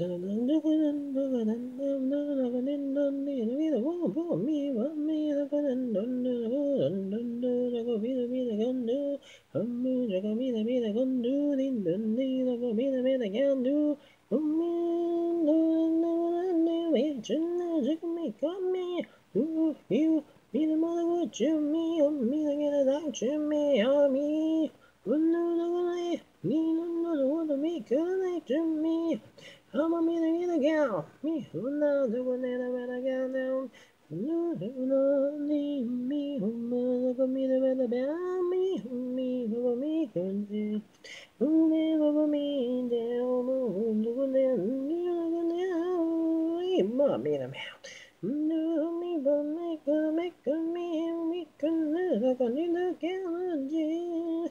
Me the mother would Jimmy, me the get a Jimmy, me. Me no want to make a like Jimmy. I'm a me the gal. Me who now the one that I better get down. No, me who look me the better bear me who me can see. Who never me down, who go down, you mommy the mouth. No, me but make a me can look on in the gallery.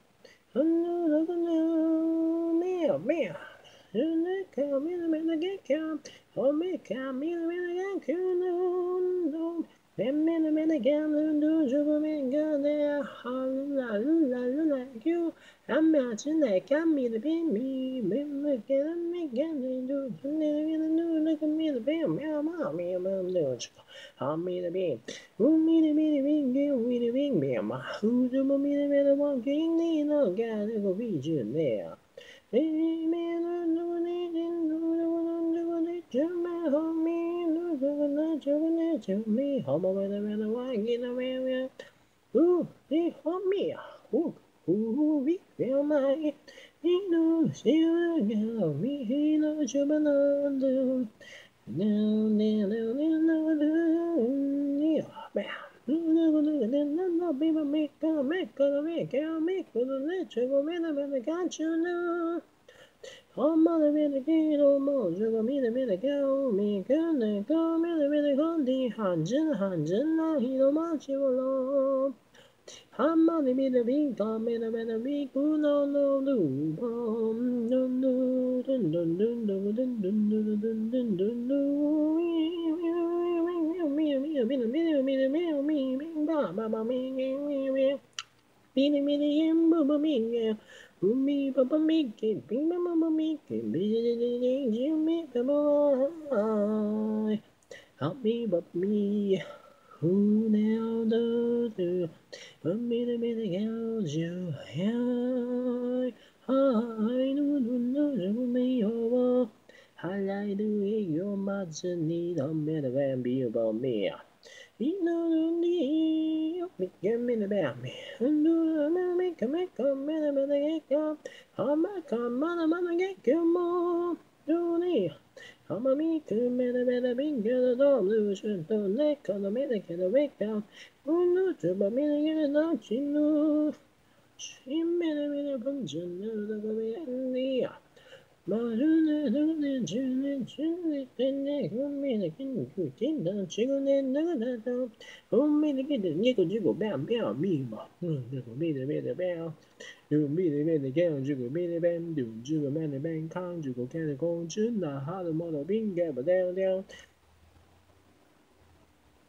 Meow, meow. Come in the get come. Oh, me come in the get come. Them in the minute again, do you mean go there? La, you. I'm matching that come me the pin me. Look at me again. Do you look at me the pin? Meow, meow, meow, meow. I'm me the pin. Who me the ring, we the ring, meow. Who do me the one king? No, God, it will be you there. Hey, man, no need to me, homie. No, to me, homo, the one in the way. Ooh, they homie. Ooh, we feel my. He knows you, me, he knows you, but no, I'm on the middle being come in a better week, no, no, no, dun dun dun dun dun dun dun dun dun dun dun Help me, but me, who now does me girls you have I no me over I do your much need a better than be about me. You know me give me the bear me and do make a get up. I'm a come on get more. Do me. I'm a me to me the better being good illusion don't let on the minute get a wake up. Oh no, to my minute get out, you know. She made a minute function of the way.